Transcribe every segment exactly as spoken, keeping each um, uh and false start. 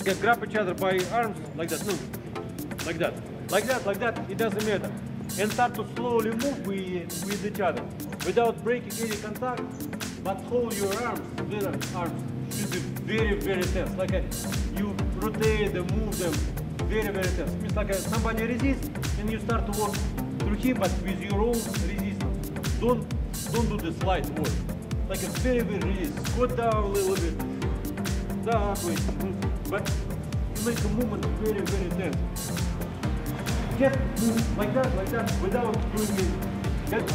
Okay, grab each other by arms like that. No, like that, like that, like that. It doesn't matter. And start to slowly move with, with each other without breaking any contact. But hold your arms. Their arms should be very, very tense. Like a, you rotate them, move them, very, very tense. It means like a, somebody resists, and you start to work through him, but with your own resistance. Don't, don't do the slight work. Like a very, very resist. Squat down a little bit. That way. But you make a movement very, very tense. Just move like that, like that, without doing it. Get.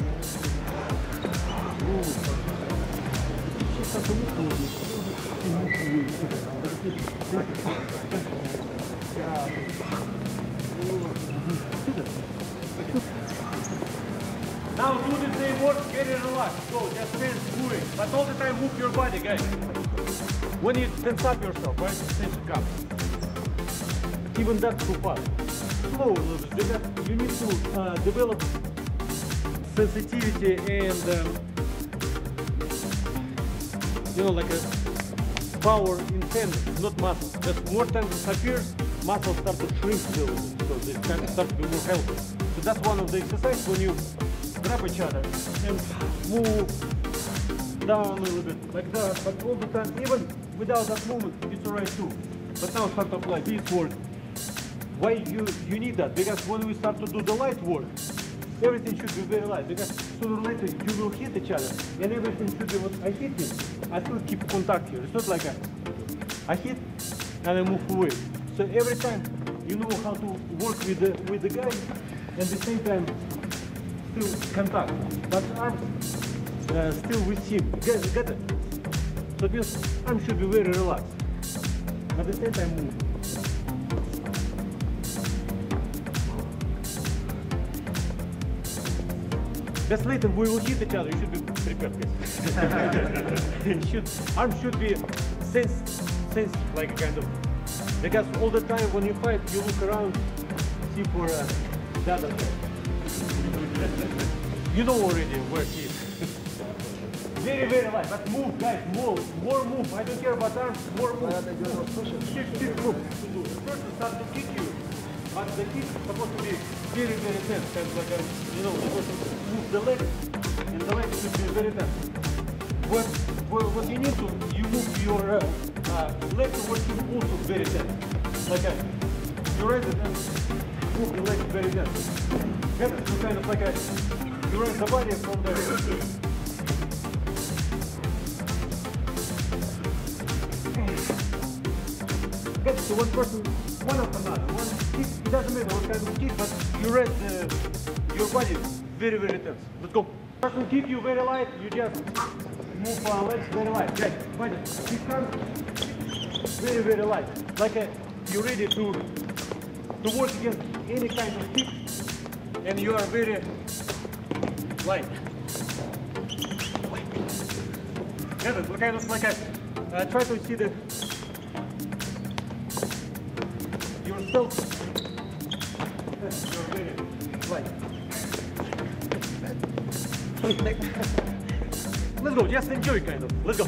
Now do the same work, very relaxed. So just tense moving, but all the time move your body, guys. When you tense up yourself, right? Tension comes. Even that's too fast. Slow a little bit, because you need to uh, develop sensitivity and um, you know, like a power in tendons, not muscles. As more tendons appears, muscles start to shrink a little bit, so they kind of start to be more healthy. So that's one of the exercises when you grab each other and move down a little bit like that, but all the time, even without that movement, it's alright too. But now start to apply this work. Why you, you need that? Because when we start to do the light work, everything should be very light, because sooner or later you will hit each other, and everything should be what I hit him. I still keep contact here. It's not like a, I hit and I move away. So every time you know how to work with the with the guy, and at the same time still contact, but arms uh, still with him. You guys get it? So this arm should be very relaxed. At the same time move. Just later we will hit each other, you should be prepared, guys. should, arm should be sense, sense like a kind of, because all the time when you fight, you look around, see for uh, the other guy. You know already where he is. Very, very light, but move, guys, more, more move. I don't care about arms, more move. Shift, shift, move. The person starts to kick you, but the kick is supposed to be very, very tense. Kind of like a, you know, supposed to move the leg, and the leg should be very tense. What, what, what you need to, you move your uh, uh, leg towards him also very tense. Like a, you raise it and move the leg very tense. Get it? So kind of like a, you raise the body from there. Get to one person, one after another. One kick, it doesn't matter what kind of kick, but you raise uh, your body very, very tense. Let's go. Person kick you very light, you just move our legs very light. Guys, body, kick hand, very, very light. Like a, you're ready to, to work against any kind of kick, and you are very light. Get it? Kind of like a, uh, try to see the yourself. You're very light. Let's go, just enjoy kind of. Let's go.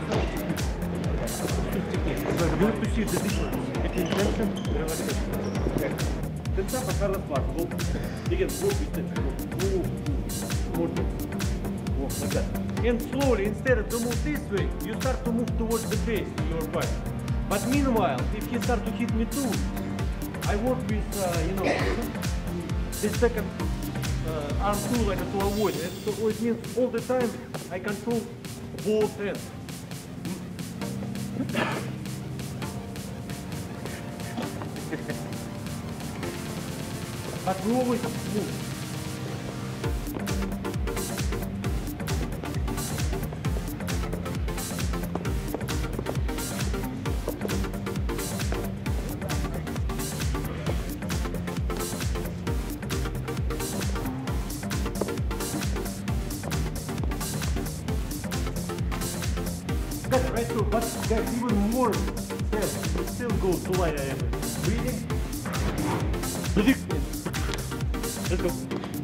You have to see the difference between tension and relaxation. Okay. Tense up a hard part. Go. Again, go with tension. Move, move. More tension. Walk like that. And slowly, instead of to move this way, you start to move towards the base of your body. But meanwhile, if he starts to hit me too, I work with, uh, you know, the second uh, arm too, like to avoid it. So it means all the time I control both hands. But we always move. Right through, but guys, even more steps, we still go to light area. Breathing. Let's go.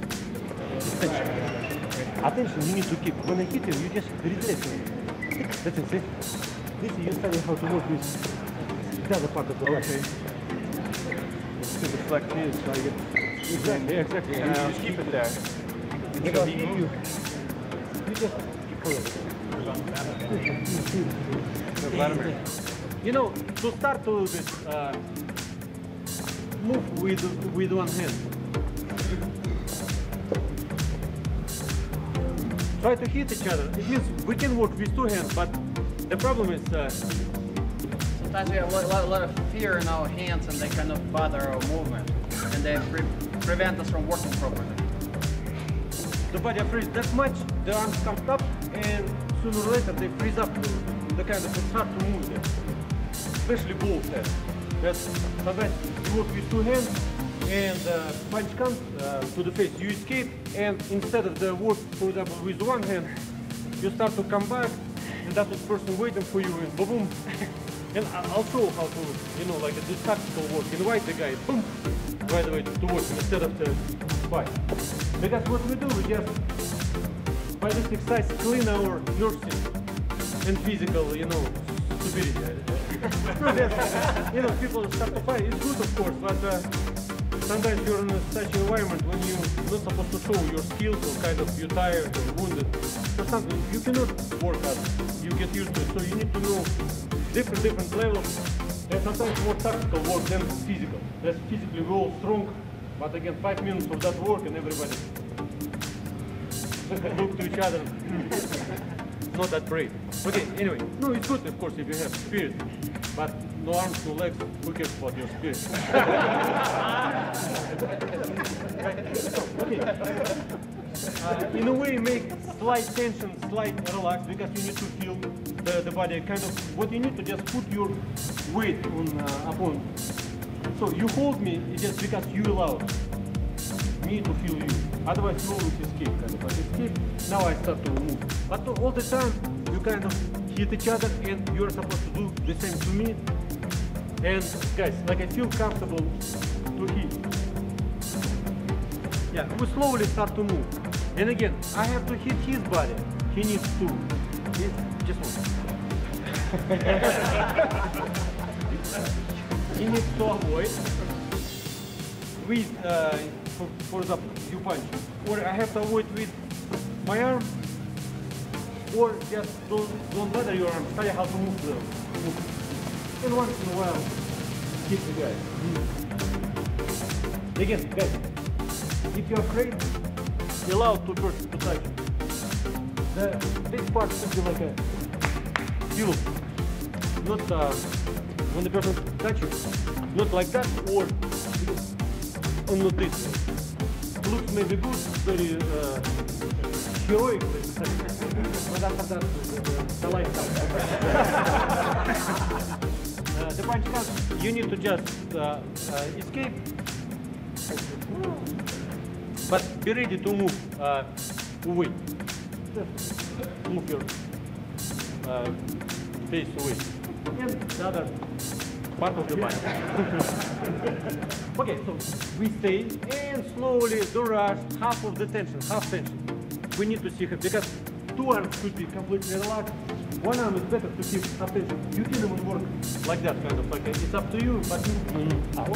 Attention, you need to keep. When I hit you, you just relax. That's it, see? This is you study how to work with the other part of the leg. Okay. To deflect his, so you Exactly, yeah, exactly. and Uh, just keep it there. because if you, you just So Vladimir, you know, to start a little bit, uh, move with with one hand. Try to hit each other. It means we can work with two hands, but the problem is uh, Sometimes we have a lot, lot of fear in our hands and they kind of bother our movement and they pre prevent us from working properly. the body freezes that much, the arms come up, and sooner or later they freeze up. The kind of it's hard to move them, especially both hands. That's sometimes you work with two hands, and uh, punch comes uh, to the face. You escape, and instead of the work, for example, with one hand, you start to come back, and that's the person waiting for you, and boom, boom. And I'll show how to, you know, like this tactical work. Invite the guy, boom, right away to work instead of the fight. Because what we do, we just, by this exercise, clean our nerve system and physical, you know, stability. You know, people start to fight. It's good, of course, but uh, sometimes you're in such an environment when you're not supposed to show your skills or kind of you're tired or wounded or something. You cannot work hard. You get used to it. So you need to know different, different levels. And sometimes more tactical work than physical. That's physically we're all strong, but again, five minutes of that work and everybody look to each other. Not that brave. Okay, anyway, no, it's good, of course, if you have spirit, but no arms, no legs. Who cares about your spirit? Okay. Uh, in a way, make slight tension, slight relax, because you need to feel the, the body. Kind of what you need to just put your weight on uh, upon. So you hold me just because you allow me to feel you. Otherwise, you always escape. Kind of like escape. Now I start to move. But all the time, you kind of hit each other, and you're supposed to do the same to me. And guys, like I feel comfortable to hit. Yeah, we slowly start to move. And again, I have to hit his body. He needs to. He, just one. He needs to avoid. With, uh, for, for example, you punch. Or I have to avoid with my arm. Or just don't, don't bother your arm. Tell you how to move the move. And once in a while, hit the guy. Mm. Again, guys, if you're afraid, allow two persons to touch you. The, this part should be like a feel. Not uh, when the person touches, not like that, or, or not this way. Looks maybe good, very uh, heroic, but after that, the, the lifestyle. uh, the punch comes, you need to just uh, uh, escape, but be ready to move uh, away. Just move your uh, face away. And the other part of the body. Okay, so we stay and slowly do rush, half of the tension, half tension. We need to see her because two arms should be completely relaxed. One arm is better to keep half tension. You can even work like that, kind of like it's up to you, but you mm-hmm. out.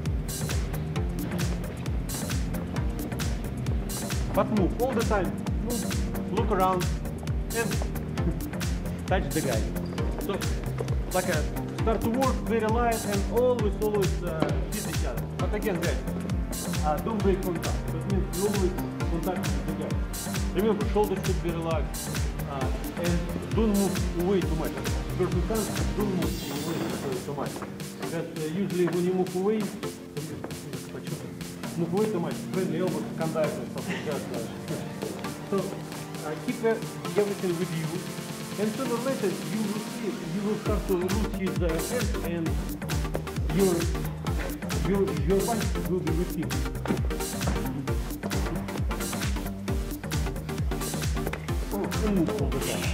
But move all the time. Move, look around, and touch the guy. So, like a start to work very light and always, always uh, hit each other. But again, guys, uh, don't break contact. That means you always contact with the guy. Remember, shoulders should be relaxed, uh, and don't move away too much. Person comes, don't move away too much. Because uh, usually when you move away, move away too much, friendly elbows, contact and stuff like that. So uh, keep uh, everything with you. And sooner or later, you will see, you will start to lose his uh, hand, and your your your punch will be with him. Oh, move all the time.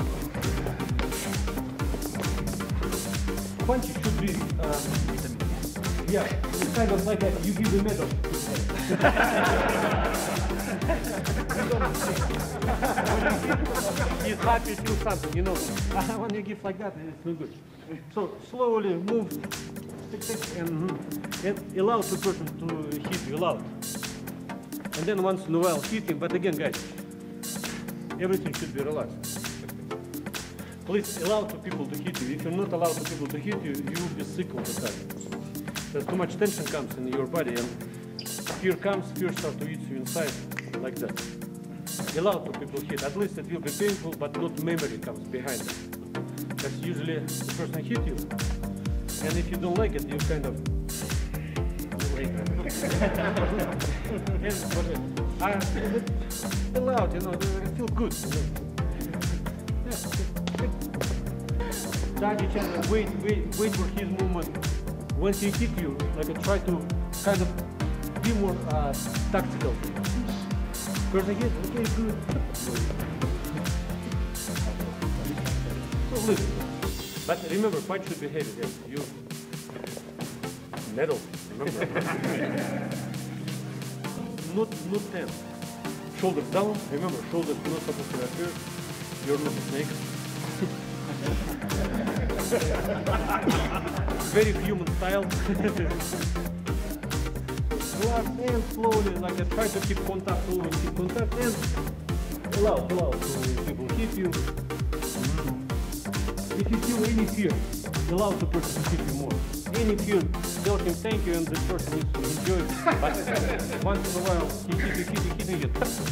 Punch should be, uh, yeah, it's kind of like a, you give the medal. He's happy, feel something, you know. When you give like that, it's not good. So slowly move, tick, tick, and, and allow the person to hit you, allow. And then once in a while hit him, but again, guys, everything should be relaxed. Please allow the people to hit you. If you're not allowed the people to hit you, you will be sick all the time. There's too much tension comes in your body, and fear comes, fear starts to eat you inside, like that. Allow the people to hit. At least it will be painful, but not memory comes behind it. Because usually the person hit you, and if you don't like it, you kind of like it. And I feel out, you know, I feel good. You know. Yeah. Touch each other, wait, wait, wait for his movement. Once he hit you, like try to kind of be more uh, tactical. First hit, okay, good. So listen, but remember, fight should be heavy. Yes, you metal. Remember, not not tense. Shoulders down. Remember, shoulders not supposed to appear. You're not a snake. Very human style. Relax and slowly, like I try to keep contact, slowly keep contact, and allow, allow to people hit you. If you feel any fear, allow the person to hit you more. Any fear, tell him thank you, and the person needs to enjoy it. But once in a while, he hit you, hit you, hit you,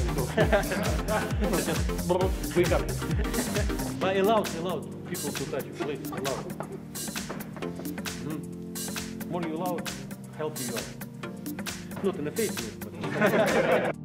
just wake up. But allow, allow people to touch you, please, allow. Mm. More you allow, healthier you are. Not in the face, but